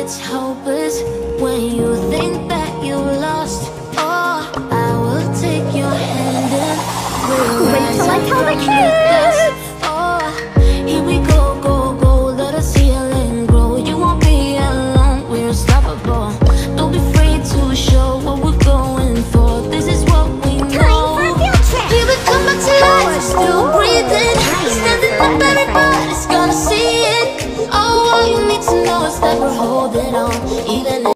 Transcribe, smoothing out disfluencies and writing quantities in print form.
it's hopeless when you think that you lost. Oh, I will take your hand and we'll Wait rise till I up tell the from the dust. kids! Oh, here we go, go, go. Let us heal and grow. You won't be alone, we're unstoppable. Don't be afraid to show what we're going for. This is what we know. Time for a field trip! We will come back to life, still breathing. Standing up, everybody's gonna see it. Oh, all you need to know is that we're holding on, even